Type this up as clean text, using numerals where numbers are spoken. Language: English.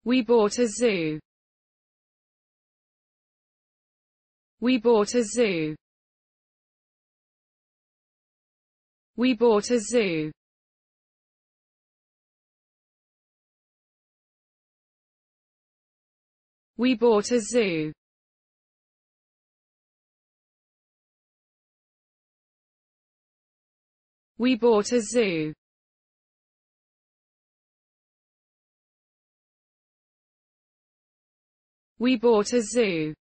We bought a zoo. We bought a zoo. We bought a zoo. We bought a zoo. We bought a zoo. We bought a zoo.